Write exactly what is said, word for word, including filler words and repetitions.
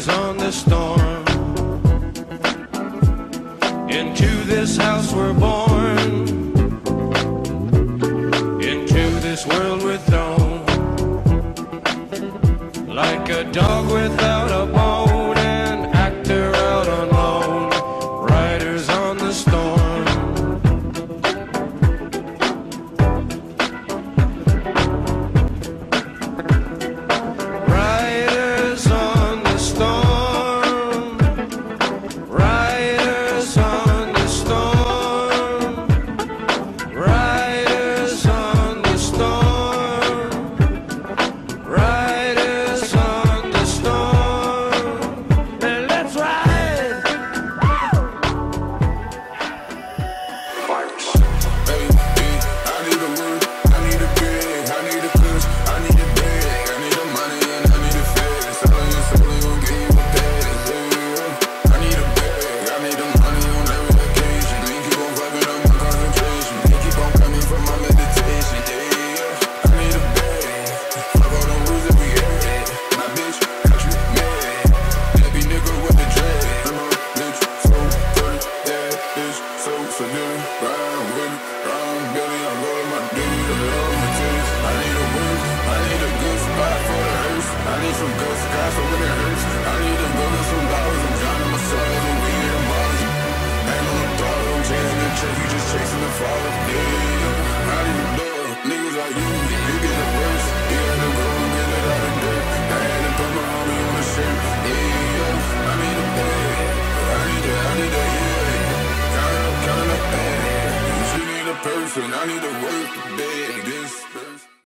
riders on the storm. Into this house we're born, into this world we're thrown, like a dog without a bone, an actor out on loan, riders on the storm. Riders on the storm, riders on the storm, riders on the storm, riders on the storm. And let's ride. Baby, I need a word, I need a bag, I need a kush, I need a bag, I need a money and I need a fast. Selling your soul ain't gon' give you a pass. I need a bag, I need the money on every occasion. Then keep on fucking up my concentration. Then keep on coming from my meditation. Yeah, I need a bag. Fuck all them rules that we had. My bitch got you mad. Happy nigga with the dread. Bitch, so dirty, that bitch so familiar. Ride with it, ride Billy, I'm rolling my dick. Love my titties. I need a word, I need a good spot for the hearse. I need some good skies so when it hurts. I need a million some dollars. I'm drowning my soul and we in the bars. Ain't on the dollar, I'm chasing the check, you just chasing the father. Yeah.